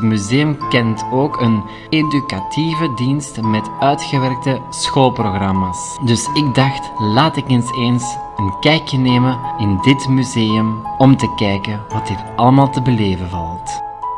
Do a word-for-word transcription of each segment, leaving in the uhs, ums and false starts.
museum kent ook een educatieve dienst met uitgewerkte schoolprogramma's. Dus ik dacht, laat ik eens eens een kijkje nemen in dit museum om te kijken wat hier allemaal te beleven valt.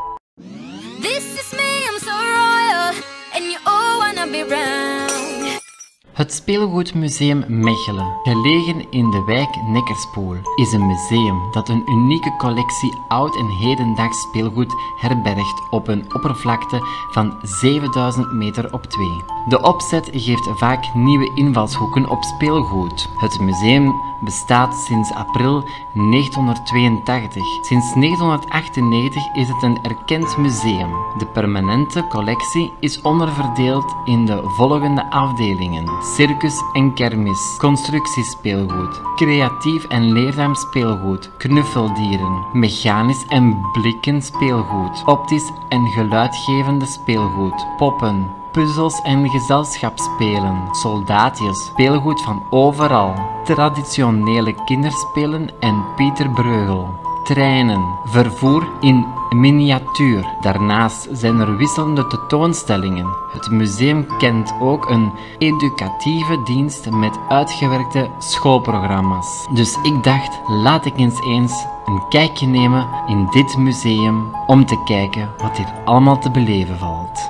Het Speelgoedmuseum Mechelen, gelegen in de wijk Neckerspoel, is een museum dat een unieke collectie oud- en hedendaags speelgoed herbergt op een oppervlakte van zevenduizend meter op twee. De opzet geeft vaak nieuwe invalshoeken op speelgoed. Het museum bestaat sinds april negentien Sinds negentien achtennegentig is het een erkend museum. De permanente collectie is onderverdeeld in de volgende afdelingen: circus en kermis, constructiespeelgoed, creatief en leerzaam speelgoed, knuffeldieren, mechanisch en blikken speelgoed, optisch en geluidgevende speelgoed, poppen, puzzels en gezelschapsspelen, soldaatjes, speelgoed van overal, traditionele kinderspelen en Pieter Bruegel, treinen, vervoer in miniatuur. Daarnaast zijn er wisselende tentoonstellingen. Het museum kent ook een educatieve dienst met uitgewerkte schoolprogramma's. Dus ik dacht, laat ik eens eens een kijkje nemen in dit museum om te kijken wat hier allemaal te beleven valt.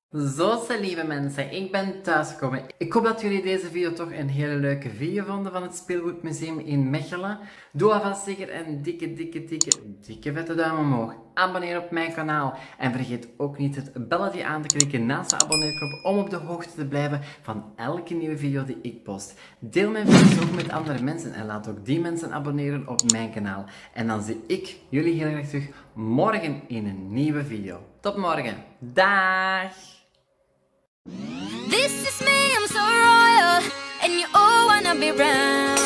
Zo, lieve mensen, ik ben thuisgekomen. Ik hoop dat jullie deze video toch een hele leuke video vonden van het Speelgoedmuseum in Mechelen. Doe alvast zeker een dikke, dikke, dikke, dikke vette duim omhoog. Abonneer op mijn kanaal en vergeet ook niet het belletje aan te klikken naast de abonneerknop om op de hoogte te blijven van elke nieuwe video die ik post. Deel mijn video's ook met andere mensen en laat ook die mensen abonneren op mijn kanaal. En dan zie ik jullie heel erg terug morgen in een nieuwe video. Tot morgen. Dag! This is me, I'm so royal, and you all wanna be round.